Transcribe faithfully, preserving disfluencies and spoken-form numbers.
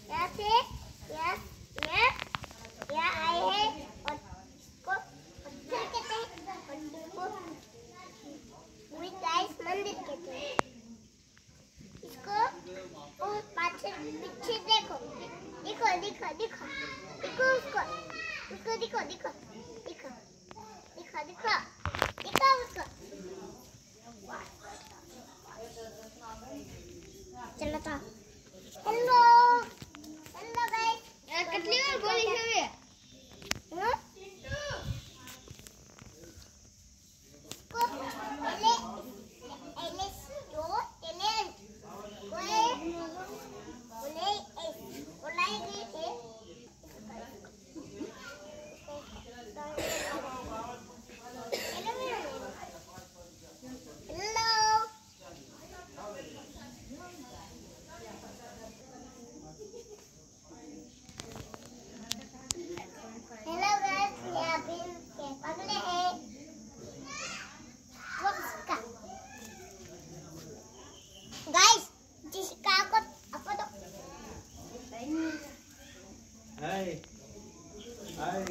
यहाँ से यहाँ यहाँ यहाँ आए हैं और इसको पत्थर कहते हैं और इसको पूरी गाइस मंदिर कहते हैं। इसको और पाछे पीछे देखो देखो देखो देखो देखो उसको उसको देखो देखो देखो देखो देखो देखो उसको। चलो तो हेलो